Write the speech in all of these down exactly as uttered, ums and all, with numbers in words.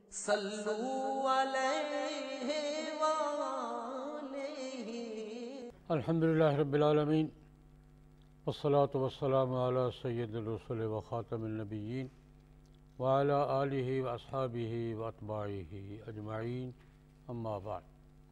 صلوا علیہ وآلہ۔ الحمدللہ رب العالمین، والصلاة والسلام علی سید الرسل و خاتم النبیین وعلی آلہ واصحابہ واتباعہ اجمعین، اما بعد۔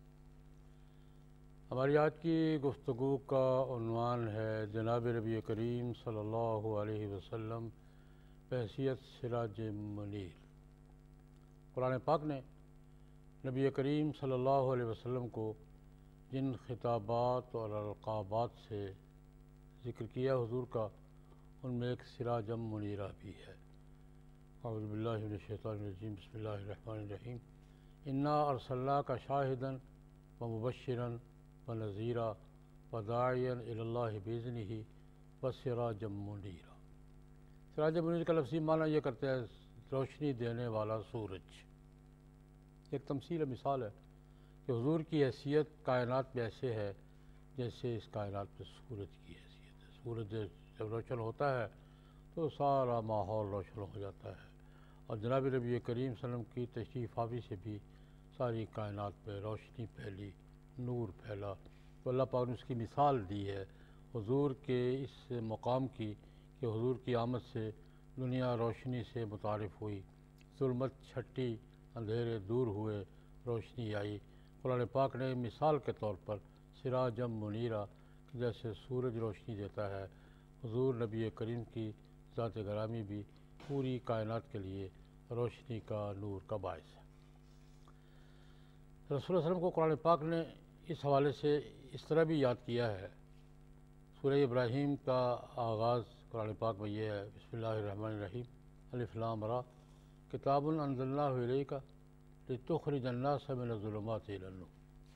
ہماری آج کی گفتگو کا عنوان ہے جناب نبی کریم صلی اللہ علیہ وسلم بحیثیت سراج منیر۔ قرآن پاک نے نبی کریم صلی اللہ علیہ وسلم کو جن خطابات اور القابات سے ذکر کیا حضور کا، ان میں ایک سراجم منیرہ بھی ہے۔ اعوذ باللہ من الشیطان الرجیم، بسم اللہ الرحمن الرحیم۔ انا ارسلناک شاہدا ومبشرا ونذیرا وداعیا الی اللہ باذنہ وسراجا منیرا۔ سراج منیر کا لفظی معنی یہ کرتے ہیں روشنی دینے والا سورج۔ ایک تمثیل مثال ہے کہ حضور کی حیثیت کائنات میں ایسے ہے جیسے اس کائنات میں سورج کی حیثیت ہے۔ سورج جب روشن ہوتا ہے تو سارا ماحول روشن ہو جاتا ہے، اور جناب نبی کریم صلی اللہ علیہ وسلم کی تشریف آوری سے بھی ساری کائنات میں روشنی پھیلی، نور پھیلا۔ تو اللہ پاک نے اس کی مثال دی ہے حضور کے اس مقام کی کہ حضور کی آمد سے دنیا روشنی سے متعارف ہوئی، ظلمت چھٹی، اندھیرے دور ہوئے، روشنی آئی۔ قرآن پاک نے مثال کے طور پر سراجم منیرہ، جیسے سورج روشنی دیتا ہے، حضور نبی کریم کی ذات گرامی بھی پوری کائنات کے لیے روشنی کا، نور کا باعث ہے۔ رسول اللہ صلی اللہ علیہ وسلم کو قرآن پاک نے اس حوالے سے اس طرح بھی یاد کیا ہے۔ سورہ ابراہیم کا آغاز قرآن پاک میں یہ ہے، بسم اللہ الرحمن الرحیم، الف لام را، کتاب انزلناہ الیک لتخرج الناس من الظلمات الی النور۔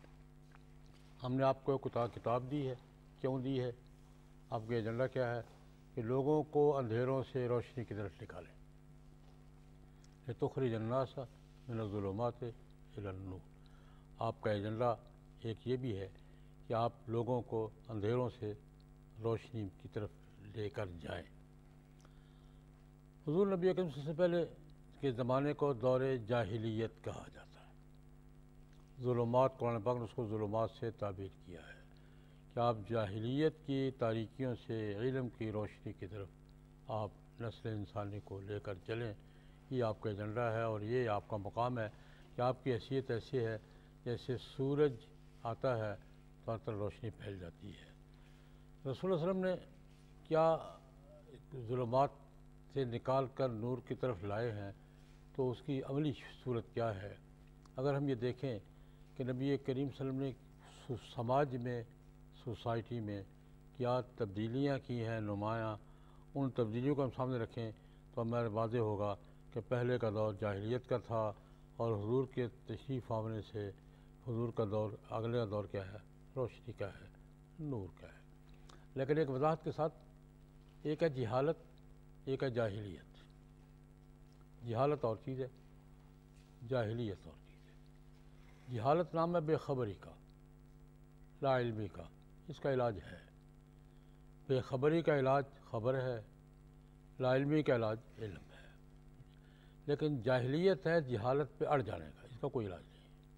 ہم نے آپ کو کتاب دی ہے۔ کیوں دی ہے؟ آپ کا ایجنڈا کیا ہے؟ کہ لوگوں کو اندھیروں سے روشنی کی طرف نکالیں۔ لتخرج الناس من الظلمات الی النور۔ آپ کا ایجنڈا ایک یہ بھی ہے کہ آپ لوگوں کو اندھیروں سے روشنی کی طرف لے کر جائیں۔ حضور نبی اکرم سے سے پہلے کے زمانے کو دور جاہلیت کہا جاتا ہے۔ ظلمات، قرآن پاک نے اس کو ظلمات سے تعبیر کیا ہے کہ آپ جاہلیت کی تاریکیوں سے علم کی روشنی کی طرف آپ نسل انسانی کو لے کر چلیں۔ یہ آپ کا ایجنڈا ہے، اور یہ آپ کا مقام ہے کہ آپ کی حیثیت ایسی ہے جیسے سورج آتا ہے تو ہر طرف روشنی پھیل جاتی ہے۔ رسول اللہ علیہ وسلم نے کیا ظلمات سے نکال کر نور کی طرف لائے ہیں، تو اس کی عملی صورت کیا ہے؟ اگر ہم یہ دیکھیں کہ نبی کریم صلی اللہ علیہ وسلم نے سماج میں، سوسائٹی میں کیا تبدیلیاں کی ہیں نمایاں، ان تبدیلیوں کو ہم سامنے رکھیں تو ہمیں واضح ہوگا کہ پہلے کا دور جاہلیت کا تھا، اور حضور کے تشریف آنے سے حضور کا دور، اگلا دور کیا ہے؟ روشنی کا ہے، نور کا ہے۔ لیکن ایک وضاحت کے ساتھ، ایک ہے جہالت، ایک ہے جاہلیت۔ جہالت اور چیز ہے، جاہلیت اور چیز ہے۔ جہالت نام ہے بے خبری کا، لا علمی کا، اس کا علاج ہے۔ بے خبری کا علاج خبر ہے، لا علمی کا علاج علم ہے۔ لیکن جاہلیت ہے جہالت پہ اڑ جانے کا، اس کا کوئی علاج نہیں۔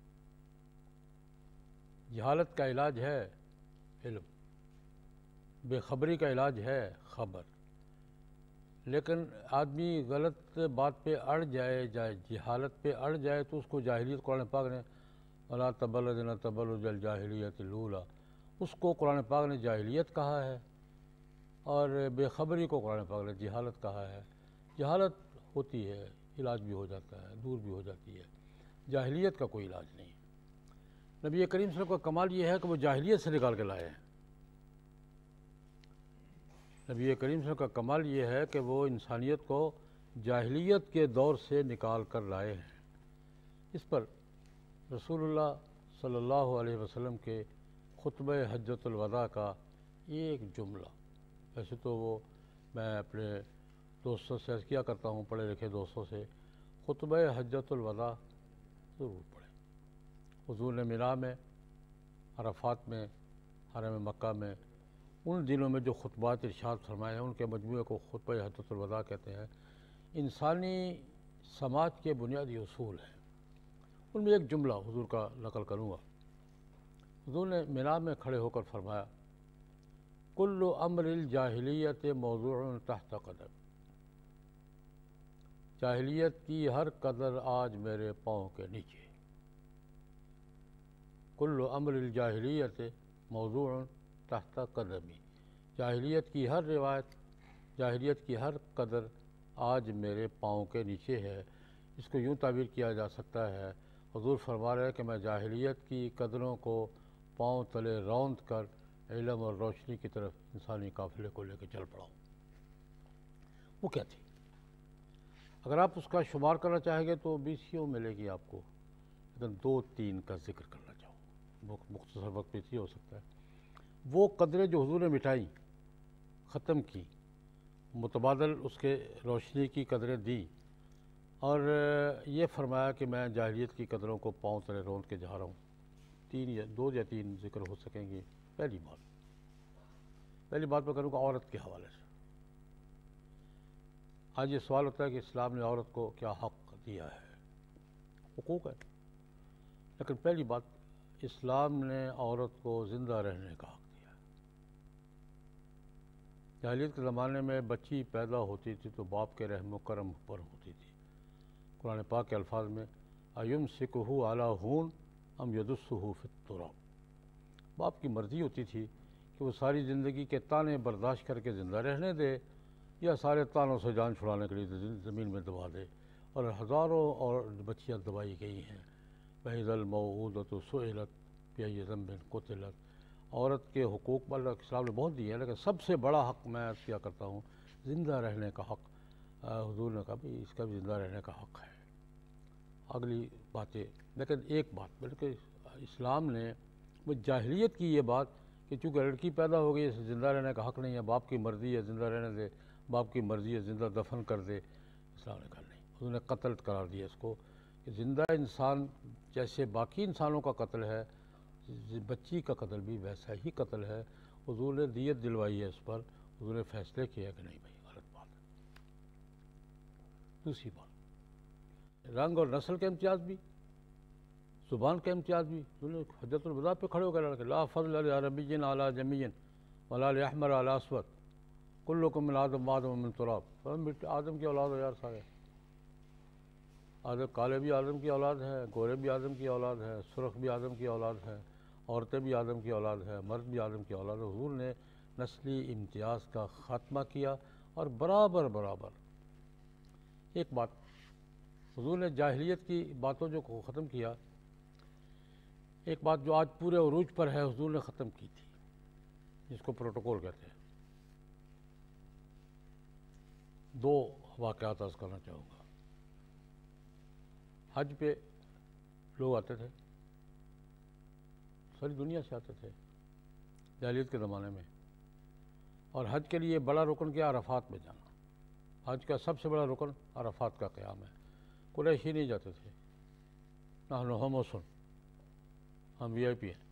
جہالت کا علاج ہے علم، بے خبری کا علاج ہے خبر۔ لیکن آدمی غلط بات پہ اڑ جائے، جائے جہالت پہ اڑ جائے تو اس کو جاہلیت، قرآن پاک نے وَلَا تَبَرَّجْنَ تَبَرُّجَ الْجَاهِلِيَّةِ الْأُولَىٰ، اس کو قرآن پاک نے جاہلیت کہا ہے، اور بے خبری کو قرآن پاک نے جہالت کہا ہے۔ جہالت ہوتی ہے، علاج بھی ہو جاتا ہے، دور بھی ہو جاتی ہے، جاہلیت کا کوئی علاج نہیں۔ نبی کریم صلی اللہ علیہ وسلم کا کمال یہ ہے کہ وہ جاہلیت سے نکال کے لائے ہیں۔ نبی کریم صلی اللہ علیہ وسلم کا کمال یہ ہے کہ وہ انسانیت کو جاہلیت کے دور سے نکال کر لائے ہیں۔ اس پر رسول اللہ صلی اللہ علیہ وسلم کے خطبہ حجۃ الوداع کا ایک جملہ، ویسے تو وہ میں اپنے دوستوں سے عرض کیا کرتا ہوں، پڑھے لکھے دوستوں سے، خطبہ حجۃ الوداع ضرور پڑھیں۔ حضور نے مینا میں، عرفات میں، حرم مکہ میں، ان دنوں میں جو خطبات ارشاد فرمائے ہیں، ان کے مجموعے کو خطبہ حجۃ الوداع کہتے ہیں۔ انسانی سماج کے بنیادی اصول ہیں، ان میں ایک جملہ حضور کا نقل کروں گا۔ حضور نے مینا میں کھڑے ہو کر فرمایا، کل امر الجاہلیت موضوع تحت قدم، جاہلیت کی ہر قدر آج میرے پاؤں کے نیچے۔ کل امر الجاہلیت موضوع تحت قدمی، جاہلیت کی ہر روایت، جاہلیت کی ہر قدر آج میرے پاؤں کے نیچے ہے۔ اس کو یوں تعبیر کیا جا سکتا ہے، حضور فرما رہے ہیں کہ میں جاہلیت کی قدروں کو پاؤں تلے روند کر علم اور روشنی کی طرف انسانی قافلے کو لے کے چل پڑا ہوں۔ وہ کیا تھی؟ اگر آپ اس کا شمار کرنا چاہیں گے تو بیسیوں ملے گی آپ کو، لیکن دو تین کا ذکر کرنا چاہوں، مختصر وقت بیسی ہو سکتا ہے۔ وہ قدریں جو حضور نے مٹائی، ختم کی، متبادل اس کے روشنی کی قدریں دی، اور یہ فرمایا کہ میں جاہلیت کی قدروں کو پاؤں تلے روند کے جا رہا ہوں۔ تین یا دو یا تین ذکر ہو سکیں گے۔ پہلی بات پہلی بات میں کروں گا عورت کے حوالے سے۔ آج یہ سوال ہوتا ہے کہ اسلام نے عورت کو کیا حق دیا ہے؟ حقوق ہے، لیکن پہلی بات، اسلام نے عورت کو زندہ رہنے کا حق دیا ہے۔ جاہلیت کے زمانے میں بچی پیدا ہوتی تھی تو باپ کے رحم و کرم پر ہوتی تھی۔ قرآن پاک کے الفاظ میں اَیُمْسِکُهُ عَلَىٰ ہُونَ اَمْ يَدُسُّهُ فِی التُّرَابِ، باپ کی مرضی ہوتی تھی کہ وہ ساری زندگی کے تانے برداشت کر کے زندہ رہنے دے یا سارے تانوں سے جان چھڑانے کے لیے زمین میں دبا دے، اور ہزاروں اور بچیاں دبائی گئی ہیں۔ وَإِذَا الْمَوْءُودَةُ سُئِلَتْ بِأَيِّ ذَنبٍ قُتِلَتْ، عورت کے حقوق پر اللہ اسلام نے بہت دیے ہیں، لیکن سب سے بڑا حق میں عرض کیا کرتا ہوں زندہ رہنے کا حق۔ حضور نے کہا بھی اس کا بھی زندہ رہنے کا حق ہے۔ اگلی باتیں، لیکن ایک بات، بلکہ اسلام نے وہ جاہلیت کی یہ بات کہ چونکہ لڑکی پیدا ہو گئی اسے زندہ رہنے کا حق نہیں ہے، باپ کی مرضی ہے زندہ رہنے دے، باپ کی مرضی ہے زندہ دفن کر دے، اسلام نے کہا نہیں۔ حضور نے قتل قرار دیا اس کو کہ زندہ انسان جیسے باقی انسانوں کا قتل ہے، بچی کا قتل بھی ویسا ہی قتل ہے۔ حضور نے دیت دلوائی ہے اس پر، حضور نے فیصلے کیا کہ نہیں بھائی غلط بات ہے۔ دوسری بات، رنگ اور نسل کا امتیاز بھی، زبان کا امتیاز بھی۔ حضور نے حجۃ الوداع پہ کھڑے ہو کر کہ لا فضل لعربی علی جمی ولا لاحمر علی اسود کلکم من آدم وآدم من تراب، آدم کی اولاد ہو یار سارے، آدم کالے بھی آدم کی اولاد ہے، گورے بھی آدم کی اولاد ہے، سرخ بھی آدم کی اولاد ہے، عورتیں بھی آدم کی اولاد ہے، مرد بھی آدم کی اولاد ہے۔ حضور نے نسلی امتیاز کا خاتمہ کیا، اور برابر برابر ایک بات، حضور نے جاہلیت کی باتوں جو کو ختم کیا، ایک بات جو آج پورے عروج پر ہے حضور نے ختم کی تھی، جس کو پروٹوکول کہتے ہیں۔ دو واقعات عرض کرنا چاہوں گا۔ حج پہ لوگ آتے تھے، ساری دنیا سے آتے تھے جاہلیت کے زمانے میں، اور حج کے لیے بڑا رکن کیا؟ عرفات میں جانا۔ حج کا سب سے بڑا رکن عرفات کا قیام ہے۔ قریشی نہیں جاتے تھے، نحن حمص، ہم وی آئی پی ہیں۔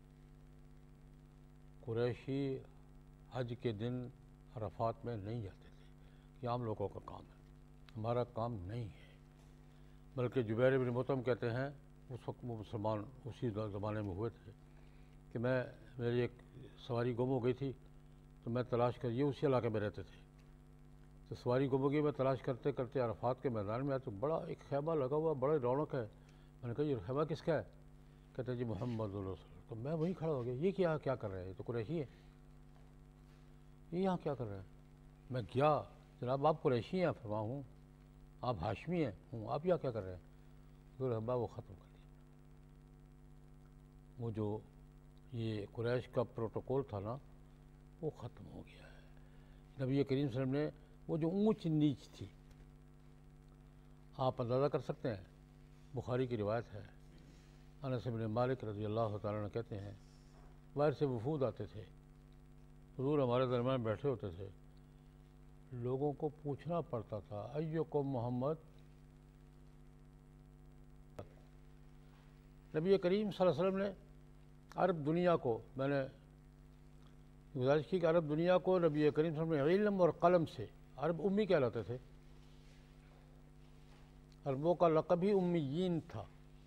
قریشی حج کے دن عرفات میں نہیں جاتے تھے، یہ عام لوگوں کا کام ہے، ہمارا کام نہیں ہے۔ بلکہ جبیر بن مطعم کہتے ہیں، اس وقت وہ مسلمان اسی زمانے میں ہوئے تھے، کہ میں میری ایک سواری گم ہو گئی تھی تو میں تلاش کر، یہ اسی علاقے میں رہتے تھے، تو سواری گم ہو گئی، میں تلاش کرتے کرتے عرفات کے میدان میں آیا تو بڑا ایک خیمہ لگا ہوا، بڑا رونق ہے۔ میں نے کہا یہ خیمہ کس کا ہے؟ کہتے ہیں جی محمد رسول اللہ۔ تو میں وہیں کھڑا ہو گیا، یہ کیا کیا کر رہے ہیں؟ یہ تو قریشی ہے، یہ یہاں کیا کر رہے ہیں؟ میں گیا، جناب آپ قریشی ہیں؟ فرما ہوں۔ آپ ہاشمی ہیں؟ ہوں۔ آپ یہاں کیا کر رہے ہیں؟ حضور حبا وہ ختم کر دیا۔ وہ جو یہ قریش کا پروٹوکول تھا نا، وہ ختم ہو گیا ہے۔ نبی کریم صلی اللہ علیہ وسلم نے وہ جو اونچ نیچ تھی، آپ اندازہ کر سکتے ہیں، بخاری کی روایت ہے، انس بن مالک رضی اللہ تعالیٰ عنہ کہتے ہیں باہر سے وفود آتے تھے، حضور ہمارے درمیان بیٹھے ہوتے تھے، لوگوں کو پوچھنا پڑتا تھا ایکم محمد۔ نبی کریم صلی اللہ علیہ وسلم نے عرب دنیا کو، میں نے گزارش کی کہ عرب دنیا کو نبی کریم صلی اللہ علیہ وسلم نے علم اور قلم سے، عرب امی کہلاتے تھے، عربوں کا لقب ہی امیین تھا۔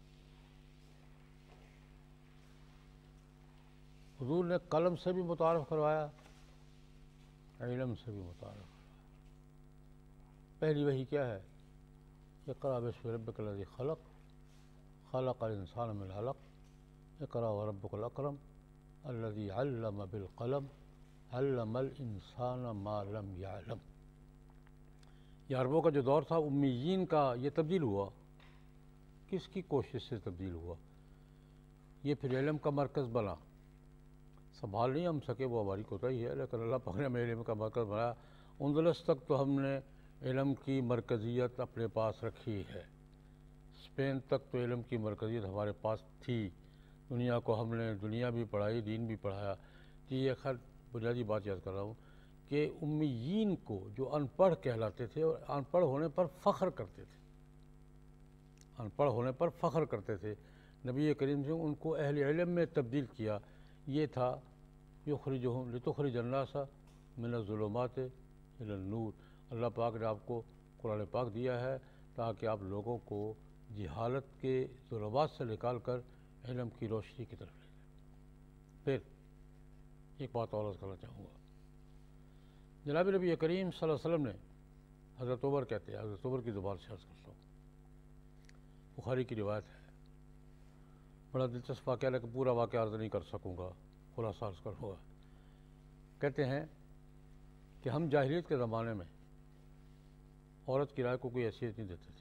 حضور نے قلم سے بھی متعارف کروایا، علم سے بھی متعارف کروایا۔ پہلی وحی کیا ہے؟ اقرأ باسم ربک الذی خلق خلق الانسان من علق اقرأ وربک الاکرم الذی علم بالقلم علم الانسان ما لم یعلم۔ یہ عربوں کا جو دور تھا امیین کا، یہ تبدیل ہوا، کس کی کوشش سے تبدیل ہوا؟ یہ پھر علم کا مرکز بنا۔ سنبھال نہیں ہم سکے، وہ ہماری کوتاہی ہے، لیکن اللہ پاک نے ہمیں علم کا مرکز بنایا۔ اندلس تک تو ہم نے علم کی مرکزیت اپنے پاس رکھی ہے، اسپین تک تو علم کی مرکزیت ہمارے پاس تھی۔ دنیا کو ہم نے دنیا بھی پڑھائی، دین بھی پڑھایا۔ جی یہ خیر بنیادی بات یاد کر رہا ہوں کہ امیین کو جو ان پڑھ کہلاتے تھے اور ان پڑھ ہونے پر فخر کرتے تھے، ان پڑھ ہونے پر فخر کرتے تھے، نبی کریم سے ان کو اہل علم میں تبدیل کیا۔ یہ تھا یخرجہم لتخرج الناس من الظلمات الی النور۔ اللہ پاک نے آپ کو قرآن پاک دیا ہے تاکہ آپ لوگوں کو جہالت کے ظلمات سے نکال کر علم کی روشنی کی طرف لے جائیں۔ پھر ایک بات اور عرض کرنا چاہوں گا، جناب نبی کریم صلی اللہ علیہ وسلم نے، حضرت عمر کہتے ہیں، حضرت عمر کی زبان سے عرض کرتا ہوں، بخاری کی روایت ہے، بڑا دلچسپ واقعہ ہے کہ پورا واقعہ عرض نہیں کر سکوں گا، خلاصہ عرض کروں گا۔ کہتے ہیں کہ ہم جاہلیت کے زمانے میں عورت کی رائے کو کوئی حیثیت نہیں دیتے تھے،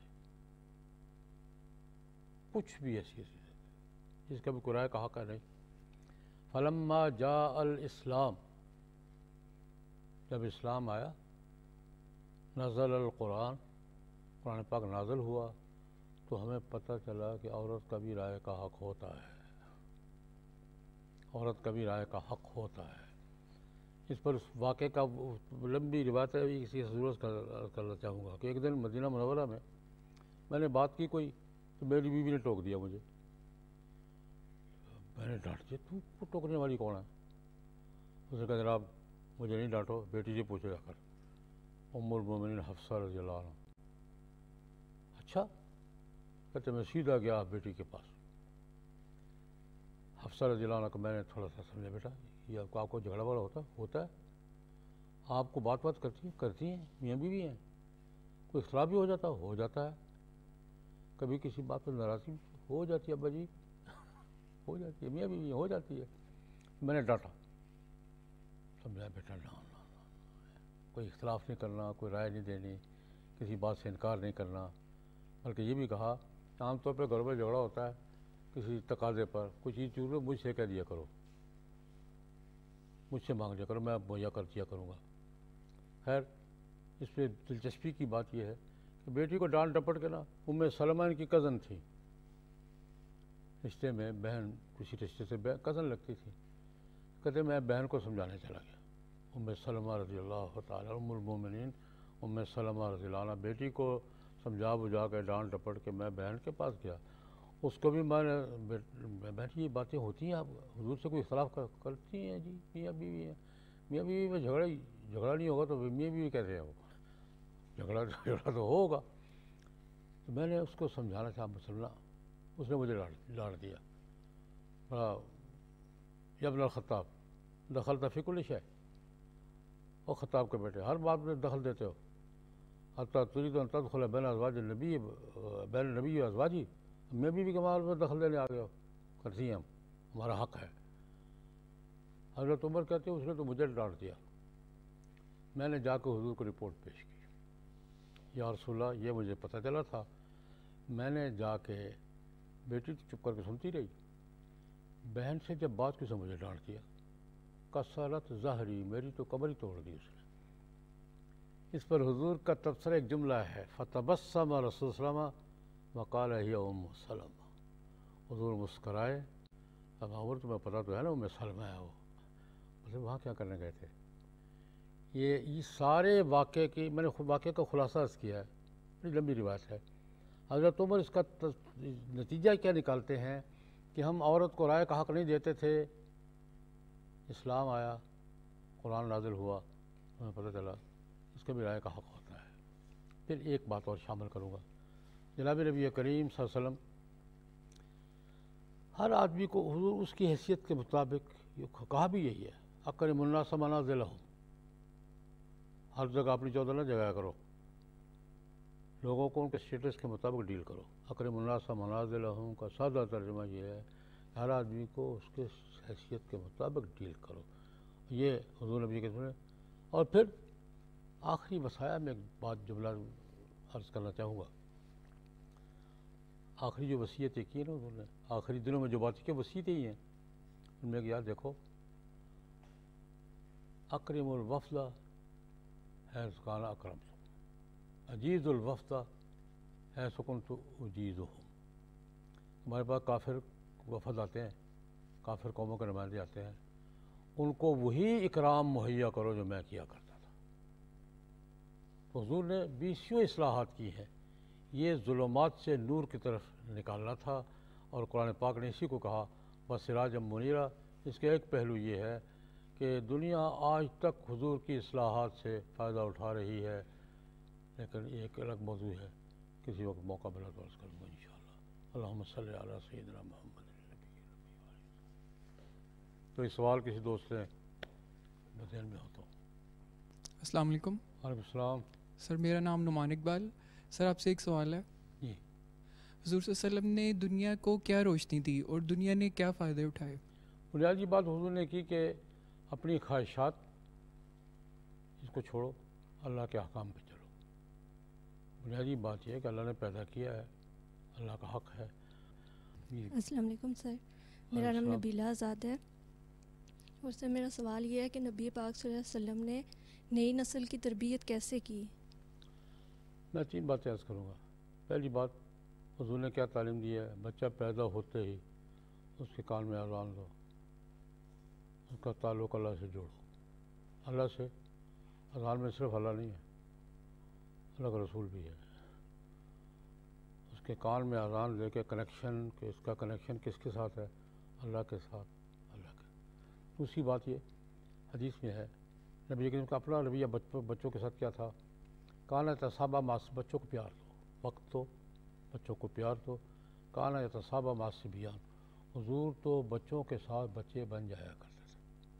کچھ بھی حیثیت نہیں دیتے، جس کا بھی کوئی رائے کا حق ہے نہیں۔ فلما جاء الاسلام، جب اسلام آیا، نزل القرآن، قرآن پاک نازل ہوا، تو ہمیں پتہ چلا کہ عورت کا بھی رائے کا حق ہوتا ہے، عورت کا بھی رائے کا حق ہوتا ہے۔ اس پر اس واقعے کا لمبی روایت ہے، اسی ضرورت کرنا چاہوں گا کہ ایک دن مدینہ منورہ میں میں نے بات کی کوئی، تو میری بیوی نے ٹوک دیا مجھے۔ میں نے ڈانٹ دیا، تو ٹوکنے والی کون ہے؟ اس نے کہا جناب مجھے نہیں ڈانٹو، بیٹی سے پوچھو جا کر، ام المومنین حفصہ رضی اللہ عنہ۔ اچھا، کہتے میں سیدھا گیا بیٹی کے پاس، حفصہ رضی اللہ عنہ کو میں نے تھوڑا سا سمجھا، بیٹا یہ آپ کو آپ کو جھگڑا والا ہوتا ہوتا ہے، آپ کو بات بات کرتی ہیں کرتی ہیں میاں بیوی ہیں، کوئی اختلاف بھی ہو جاتا ہو جاتا ہے، کبھی کسی بات پر ناراضی ہو جاتی ہے، ابا جی ہو جاتی ہے، میاں بیوی ہو جاتی ہے۔ میں نے ڈانٹا، سمجھایا بیٹا نا نا کوئی اختلاف نہیں کرنا، کوئی رائے نہیں دینی، کسی بات سے انکار نہیں کرنا، بلکہ یہ بھی کہا عام طور پہ گھروں میں جھگڑا ہوتا ہے کسی تقاضے پر، کچھ چیز چیز مجھ سے کہہ دیا کرو، مجھ سے مانگ لیا کرو، میں مہیا کر دیا کروں گا۔ خیر اس میں دلچسپی کی بات یہ ہے کہ بیٹی کو ڈانٹ ڈپٹ کے نا، ام سلمہ ان کی کزن تھی، رشتے میں بہن، کسی رشتے سے کزن لگتی تھی۔ کہتے میں بہن کو سمجھانے چلا گیا، ام سلمہ رضی اللہ تعالیٰ، ام المومنین ام سلمہ رضی اللہ عنہ، بیٹی کو سمجھا بجھا کے ڈانٹ ڈپٹ کے میں بہن کے پاس گیا، اس کو بھی میں نے، بیٹی یہ باتیں ہوتی ہیں، آپ حضور سے کوئی اختلاف کرتی ہیں؟ جی میاں بیوی ہیں، میاں بیوی میں جھگڑا ہی جھگڑا نہیں ہوگا تو میاں بیوی کیسے ہے؟ وہ جھگڑا جھگڑا تو ہوگا۔ تو میں نے اس کو سمجھانا چاہا مسئلہ، اس نے مجھے ڈانٹ دیا، بڑا یا ابن الخطاب دخلت فی کل شیء، اور خطاب کے بیٹے ہر بات میں دخل دیتے ہو، حتیٰ ترید ان تدخل بین ازواج النبی بین النبی و ازواجی، میں بھی بھی کمال میں دخل دینے آ گئے ہو، کرتی ہیں ہم، ہمارا حق ہے۔ حضرت عمر کہتے ہیں اس نے تو مجھے ڈانٹ دیا، میں نے جا کے حضور کو رپورٹ پیش کی، یا رسول اللہ یہ مجھے پتہ چلا تھا، میں نے جا کے، بیٹی چپ کر کے سنتی رہی، بہن سے جب بات کی تو مجھے ڈانٹ دیا، کسرت ظہری، میری تو کمر ہی توڑ دی اس نے۔ اس پر حضور کا تبصرہ ایک جملہ ہے، فتبسم رسول صلی اللہ علیہ وسلم وقال ہی ام سلمہ، حضور مسکرائے، اب عمر تمہیں پتہ تو ہے نا ام سلمہ ہے وہ، بولے وہاں کیا کرنے گئے تھے؟ یہ یہ سارے واقعے کی، میں نے واقعے کا خلاصہ عرض کیا ہے، بڑی لمبی روایت ہے۔ حضرت عمر اس کا نتیجہ کیا نکالتے ہیں کہ ہم عورت کو رائے کا حق نہیں دیتے تھے، اسلام آیا، قرآن نازل ہوا، ہمیں پتہ چلا اس کا بھی رائے کا حق ہوتا ہے۔ پھر ایک بات اور شامل کروں گا، جناب نبی کریم صلی اللہ علیہ وسلم ہر آدمی کو حضور اس کی حیثیت کے مطابق کہا بھی یہی ہے، اکرم الناس منازلہم، ہر جگہ اپنی چودہ نہ جگہ کرو، لوگوں کو ان کے اسٹیٹس کے مطابق ڈیل کرو۔ اکرم الناس منازلہم کا سادہ ترجمہ یہ ہے کہ ہر آدمی کو اس کے حیثیت کے مطابق ڈیل کرو، یہ حضور نبی کے سنے۔ اور پھر آخری وصایا میں ایک بات جملہ عرض کرنا چاہوں گا، آخری جو وصیتیں کی نا حضور نے، آخری دنوں میں جو بات کی وصیتیں ہی ہیں، ان میں یاد دیکھو، اکرم الوفد حیث کان اکرمتم، اجیز الوفد حیث کنت اجیزہم۔ ہمارے پاس کافر وفد آتے ہیں، کافر قوموں کے نمائندے آتے ہیں، ان کو وہی اکرام مہیا کرو جو میں کیا کرتا تھا۔ تو حضور نے بیسیوں اصلاحات کی ہیں، یہ ظلمات سے نور کی طرف نکالنا تھا، اور قرآن پاک نے اسی کو کہا بسراجم منیرا۔ اس کے ایک پہلو یہ ہے کہ دنیا آج تک حضور کی اصلاحات سے فائدہ اٹھا رہی ہے، لیکن یہ ایک الگ موضوع ہے، کسی وقت موقع ملا تو عرض کروں گا انشاءاللہ۔ اللہم صلی علی سیدنا محمد۔ تو اس سوال کسی دوست نے ذہن میں ہو تو۔ السلام علیکم۔ وعلیکم السلام۔ سر میرا نام نعمان اقبال۔ سر آپ سے ایک سوال ہے، جی، حضور صلی اللہ علیہ وسلم نے دنیا کو کیا روشنی دی اور دنیا نے کیا فائدے اٹھائے؟ بنیادی بات حضور نے کی کہ اپنی خواہشات اس کو چھوڑو، اللہ کے احکام پہ چلو۔ بنیادی بات یہ ہے کہ اللہ نے پیدا کیا ہے، اللہ کا حق ہے۔ جی السلام علیکم سر، میرا نام نبیلہ آزاد ہے، اور سر میرا سوال یہ ہے کہ نبی پاک صلی اللہ علیہ وسلم نے نئی نسل کی تربیت کیسے کی؟ میں تین باتیں عرض کروں گا۔ پہلی بات، حضور نے کیا تعلیم دی ہے؟ بچہ پیدا ہوتے ہی اس کے کان میں اذان دو، اس کا تعلق اللہ سے جوڑو۔ اللہ سے، اذان میں صرف اللہ نہیں ہے، اللہ کا رسول بھی ہے۔ اس کے کان میں اذان لے کے کنیکشن، کہ اس کا کنیکشن کس کے ساتھ ہے؟ اللہ کے ساتھ، اللہ کے۔ دوسری بات یہ حدیث میں ہے، نبی کریم کا اپنا رویہ بچوں کے ساتھ کیا تھا؟ کانا تصابہ ماس، بچوں کو پیار دو، وقت دو، بچوں کو پیار دو۔ کانا تصابہ ماس سے بیان، حضور تو بچوں کے ساتھ بچے بن جایا کرتے تھے۔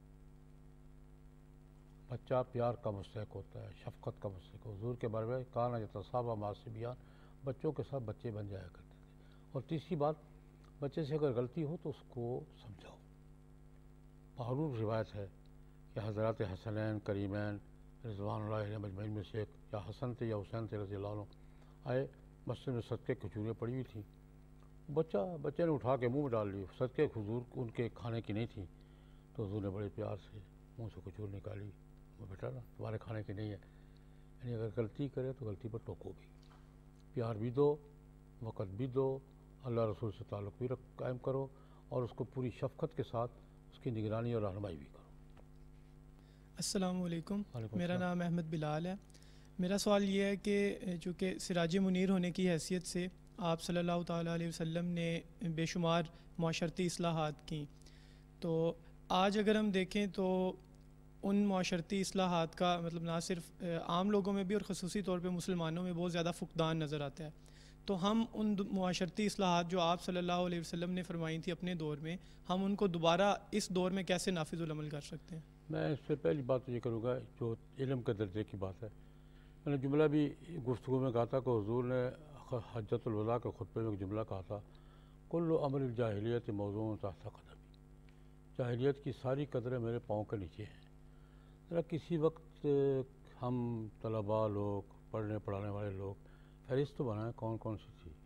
بچہ پیار کا مستحق ہوتا ہے، شفقت کا مستحق۔ حضور کے بارے میں کانا تصابہ ماس سے بیان، بچوں کے ساتھ بچے بن جایا کرتے تھے۔ اور تیسری بات، بچے سے اگر غلطی ہو تو اس کو سمجھاؤ۔ معروف روایت ہے کہ حضرات حسنین کریمین رضوان اللہ علیہ مجمعین میں سے ایک، یا حسن تھے یا حسین تھے رضی اللہ عنہ، آئے مسجد میں صدقے کھجوریں پڑی ہوئی تھیں، بچہ بچے نے اٹھا کے منہ میں ڈال لی، صدقے حضور ان کے کھانے کی نہیں تھیں، تو حضور نے بڑے پیار سے منہ سے کھجور نکالی، وہ بیٹا نا تمہارے کھانے کی نہیں ہے۔ یعنی اگر غلطی کرے تو غلطی پر ٹوکو بھی، پیار بھی دو، وقت بھی دو، اللہ رسول سے تعلق بھی قائم کرو، اور اس کو پوری شفقت کے ساتھ اس کی نگرانی اور رہنمائی بھی کرو۔ السلام علیکم، وعلیکم میرا السلام۔ نام احمد بلال ہے۔ میرا سوال یہ ہے کہ چونکہ سراج منیر ہونے کی حیثیت سے آپ صلی اللہ تعالیٰ علیہ وسلم نے بے شمار معاشرتی اصلاحات کیں، تو آج اگر ہم دیکھیں تو ان معاشرتی اصلاحات کا مطلب نہ صرف عام لوگوں میں بھی اور خصوصی طور پہ مسلمانوں میں بہت زیادہ فقدان نظر آتا ہے۔ تو ہم ان معاشرتی اصلاحات جو آپ صلی اللہ علیہ وسلم نے فرمائی تھی اپنے دور میں، ہم ان کو دوبارہ اس دور میں کیسے نافذ العمل کر سکتے ہیں؟ میں اس سے پہلی بات یہ کروں گا جو علم کے درجے کی بات ہے۔ میں نے جملہ بھی گفتگو میں کہا تھا کہ حضور نے حجۃ الوداع کے خطبے میں ایک جملہ کہا تھا، کل امر الجاہلیت موضوع تحت قدمی، جاہلیت کی ساری قدریں میرے پاؤں کے نیچے ہیں۔ ذرا کسی وقت ہم طلباء لوگ، پڑھنے پڑھانے والے لوگ فہرست بنائیں کون کون سی تھی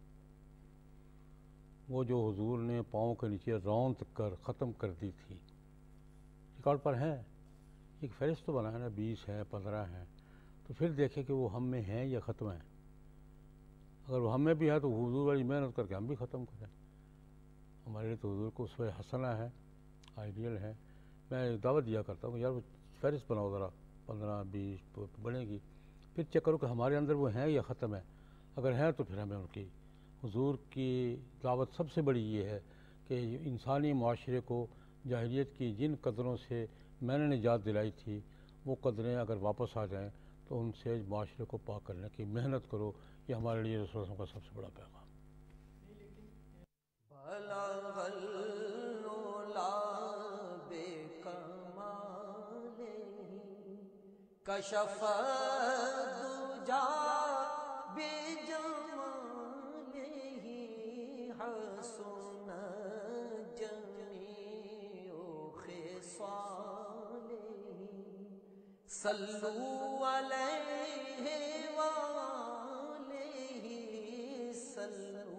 وہ جو حضور نے پاؤں کے نیچے رونت کر ختم کر دی تھی، ریکارڈ پر ہیں، ایک فہرست تو بنایا نا، بیس ہیں، پندرہ ہیں، تو پھر دیکھیں کہ وہ ہم میں ہیں یا ختم ہیں۔ اگر وہ ہم میں بھی ہے تو حضور والی محنت کر کے ہم بھی ختم کریں۔ ہمارے لیے تو حضور کو اسوہ حسنہ ہے، آئیڈیل ہے۔ میں دعوت دیا کرتا ہوں کہ یار وہ فہرست بناؤ ذرا، پندرہ بیس بنے گی، پھر چیک کرو کہ ہمارے اندر وہ ہیں یا ختم ہیں۔ اگر ہیں تو پھر ہمیں ان کی، حضور کی دعوت سب سے بڑی یہ ہے کہ انسانی معاشرے کو جاہلیت کی جن قدروں سے میں نے نجات دلائی تھی، وہ قدریں اگر واپس آ جائیں تو ان سے معاشرے کو پاک کرنے کی محنت کرو، یہ ہمارے لیے رسول اللہ کا سب سے بڑا پیغام. بلغ العلا بکمالہ کشف الدجا بجمالہ حسن جمیع خصالہ صلوا علیہ وآلہ صلوا